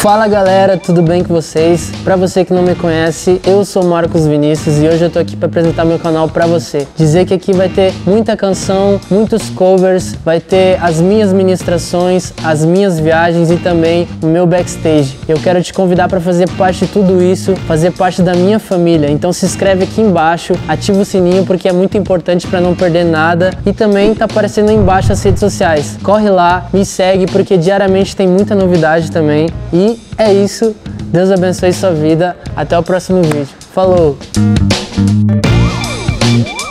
Fala galera, tudo bem com vocês? Pra você que não me conhece, eu sou Marcos Vinícius e hoje eu tô aqui pra apresentar meu canal pra você. Dizer que aqui vai ter muita canção, muitos covers, vai ter as minhas ministrações, as minhas viagens e também o meu backstage. Eu quero te convidar pra fazer parte de tudo isso, fazer parte da minha família. Então se inscreve aqui embaixo, ativa o sininho porque é muito importante pra não perder nada e também tá aparecendo aí embaixo as redes sociais. Corre lá, me segue porque diariamente tem muita novidade também. E é isso, Deus abençoe sua vida, até o próximo vídeo. Falou!